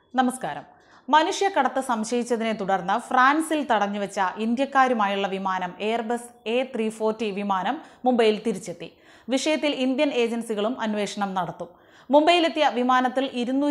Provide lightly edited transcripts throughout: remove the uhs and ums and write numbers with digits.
നമസ്കാരം. മനുഷ്യക്കടത്ത് സംശയിച്ചതിനെ തുടർന്ന് ഫ്രാൻസിൽ തടഞ്ഞുവെച്ച ഇന്ത്യക്കാരുമായുള്ള വിമാനം എയർബസ് A340 വിമാനം മുംബൈയിൽ തിരിച്ചെത്തി. വിഷയത്തിൽ ഇന്ത്യൻ ഏജൻസികളും അന്വേഷണം നടത്തും. മുംബൈയിലെത്തിയ വിമാനത്തിൽ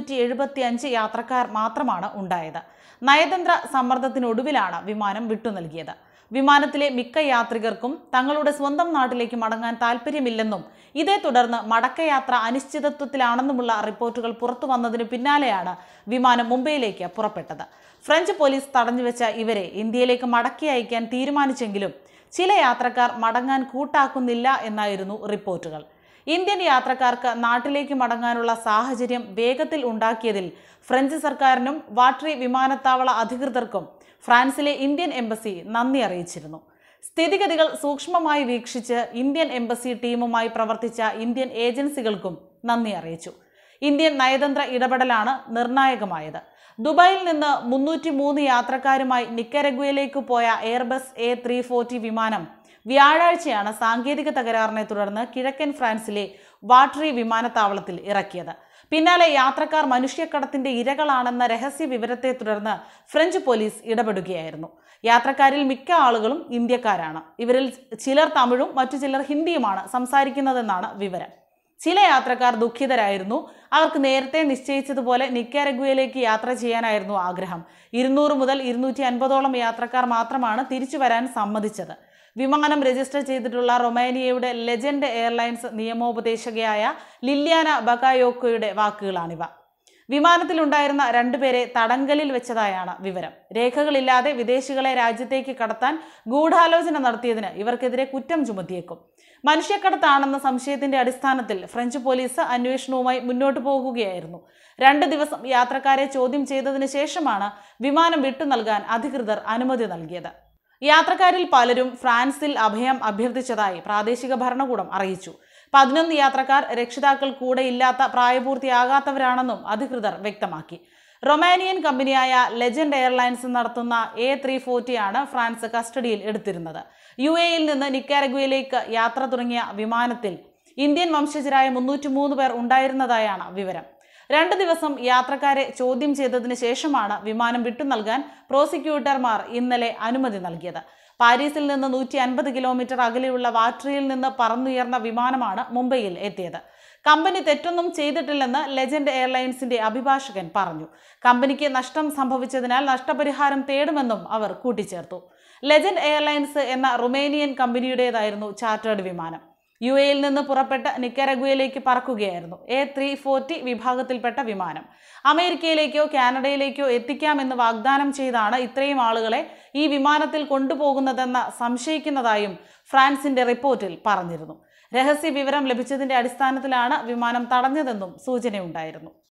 275 യാത്രക്കാർ മാത്രമാണ് ഉണ്ടായത്. നയതന്ത്ര സമ്മർദ്ദത്തിനൊടുവിലാണ് വിമാനം വിട്ടുനൽകിയത്. വിമാനത്തിലെ മിക്ക യാത്രികർക്കും തങ്ങളുടെ സ്വന്തം നാട്ടിലേക്ക് മടങ്ങാൻ താൽപ്പര്യമില്ലെന്നും ഇതേ തുടർന്ന് മടക്കയാത്ര അനിശ്ചിതത്വത്തിലാണെന്നുമുള്ള റിപ്പോർട്ടുകൾ പുറത്തു വന്നതിനു പിന്നാലെയാണ് വിമാനം മുംബൈയിലേക്ക് പുറപ്പെട്ടത്. ഫ്രഞ്ച് പോലീസ് തടഞ്ഞുവെച്ച ഇവരെ ഇന്ത്യയിലേക്ക് മടക്കി അയക്കാൻ തീരുമാനിച്ചെങ്കിലും ചില യാത്രക്കാർ മടങ്ങാൻ കൂട്ടാക്കുന്നില്ല എന്നായിരുന്നു റിപ്പോർട്ടുകൾ. ഇന്ത്യൻ യാത്രക്കാർക്ക് നാട്ടിലേക്ക് മടങ്ങാനുള്ള സാഹചര്യം വേഗത്തിൽ ഉണ്ടാക്കിയതിൽ ഫ്രഞ്ച് സർക്കാരിനും വാട്രി വിമാനത്താവള അധികൃതർക്കും ഫ്രാൻസിലെ ഇന്ത്യൻ എംബസി നന്ദി അറിയിച്ചിരുന്നു. സ്ഥിതിഗതികൾ സൂക്ഷ്മമായി വീക്ഷിച്ച് ഇന്ത്യൻ എംബസി ടീമുമായി പ്രവർത്തിച്ച ഇന്ത്യൻ ഏജൻസികൾക്കും നന്ദി അറിയിച്ചു. ഇന്ത്യൻ നയതന്ത്ര ഇടപെടലാണ് നിർണായകമായത്. ദുബായിൽ നിന്ന് 303 യാത്രക്കാരുമായി നിക്കരഗ്വയിലേക്ക് പോയ എയർബസ് A340 വിമാനം വ്യാഴാഴ്ചയാണ് സാങ്കേതിക തകരാറിനെ തുടർന്ന് കിഴക്കൻ ഫ്രാൻസിലെ വാട്രി വിമാനത്താവളത്തിൽ ഇറക്കിയത്. പിന്നാലെ യാത്രക്കാർ മനുഷ്യക്കടത്തിന്റെ ഇരകളാണെന്ന രഹസ്യ വിവരത്തെ തുടർന്ന് ഫ്രഞ്ച് പോലീസ് ഇടപെടുകയായിരുന്നു. യാത്രക്കാരിൽ മിക്ക ആളുകളും ഇന്ത്യക്കാരാണ്. ഇവരിൽ ചിലർ തമിഴും മറ്റു ചിലർ ഹിന്ദിയുമാണ് സംസാരിക്കുന്നതെന്നാണ് വിവരം. ചില യാത്രക്കാർ ദുഃഖിതരായിരുന്നു. അവർക്ക് നേരത്തെ നിശ്ചയിച്ചതുപോലെ നിക്കരഗ്വയിലേക്ക് യാത്ര ചെയ്യാനായിരുന്നു ആഗ്രഹം. 200 മുതൽ 250ഓളം യാത്രക്കാർ മാത്രമാണ് തിരിച്ചു വരാൻ സമ്മതിച്ചത്. വിമാനം രജിസ്റ്റർ ചെയ്തിട്ടുള്ള റൊമാനിയയുടെ ലെജൻഡ് എയർലൈൻസ് നിയമോപദേശകയായ ലില്യാന ബക്കായോക്കോയുടെ വാക്കുകളാണിവ. വിമാനത്തിലുണ്ടായിരുന്ന 2 പേരെ തടങ്കലിൽ വെച്ചതായാണ് വിവരം. രേഖകളില്ലാതെ വിദേശികളെ രാജ്യത്തേക്ക് കടത്താൻ ഗൂഢാലോചന നടത്തിയതിന് ഇവർക്കെതിരെ കുറ്റം ചുമത്തിയേക്കും. മനുഷ്യക്കടത്താണെന്ന സംശയത്തിന്റെ അടിസ്ഥാനത്തിൽ ഫ്രഞ്ച് പോലീസ് അന്വേഷണവുമായി മുന്നോട്ടു പോകുകയായിരുന്നു. 2 ദിവസം യാത്രക്കാരെ ചോദ്യം ചെയ്തതിനു ശേഷമാണ് വിമാനം വിട്ടു നൽകാൻ അധികൃതർ അനുമതി നൽകിയത്. യാത്രക്കാരിൽ പലരും ഫ്രാൻസിൽ അഭയം അഭ്യർത്ഥിച്ചതായി പ്രാദേശിക ഭരണകൂടം അറിയിച്ചു. 11 യാത്രക്കാർ രക്ഷിതാക്കൾ കൂടെ ഇല്ലാത്ത പ്രായപൂർത്തിയാകാത്തവരാണെന്നും അധികൃതർ വ്യക്തമാക്കി. റൊമാനിയൻ കമ്പനിയായ ലെജൻഡ് എയർലൈൻസ് നടത്തുന്ന A340 ആണ് ഫ്രാൻസ് കസ്റ്റഡിയിൽ എടുത്തിരുന്നത്. UAE-യിൽ നിന്ന് നിക്കരഗ്വയിലേക്ക് യാത്ര തുടങ്ങിയ വിമാനത്തിൽ ഇന്ത്യൻ വംശജരായ 303 പേർ ഉണ്ടായിരുന്നതായാണ് വിവരം. 2 ദിവസം യാത്രക്കാരെ ചോദ്യം ചെയ്തതിനു ശേഷമാണ് വിമാനം വിട്ടു നൽകാൻ പ്രോസിക്യൂട്ടർമാർ ഇന്നലെ അനുമതി നൽകിയത്. പാരീസിൽ നിന്ന് 150 കിലോമീറ്റർ അകലെയുള്ള വാട്രിയിൽ നിന്ന് പറന്നുയർന്ന വിമാനമാണ് മുംബൈയിൽ എത്തിയത്. കമ്പനി തെറ്റൊന്നും ചെയ്തിട്ടില്ലെന്ന് ലെജൻഡ് എയർലൈൻസിന്റെ അഭിഭാഷകൻ പറഞ്ഞു. കമ്പനിക്ക് നഷ്ടം സംഭവിച്ചതിനാൽ നഷ്ടപരിഹാരം തേടുമെന്നും അവർ കൂട്ടിച്ചേർത്തു. ലെജൻഡ് എയർലൈൻസ് എന്ന റുമേനിയൻ കമ്പനിയുടേതായിരുന്നു ചാർട്ടേഡ് വിമാനം. UAE-യിൽ നിന്ന് പുറപ്പെട്ട് നിക്കരഗ്വയിലേക്ക് പറക്കുകയായിരുന്നു. A340 വിഭാഗത്തിൽപ്പെട്ട വിമാനം അമേരിക്കയിലേക്കോ കാനഡയിലേക്കോ എത്തിക്കാമെന്ന് വാഗ്ദാനം ചെയ്താണ് ഇത്രയും ആളുകളെ ഈ വിമാനത്തിൽ കൊണ്ടുപോകുന്നതെന്ന് സംശയിക്കുന്നതായും ഫ്രാൻസിന്റെ റിപ്പോർട്ടിൽ പറഞ്ഞിരുന്നു. രഹസ്യ വിവരം ലഭിച്ചതിന്റെ അടിസ്ഥാനത്തിലാണ് വിമാനം തടഞ്ഞതെന്നും സൂചനയുണ്ടായിരുന്നു.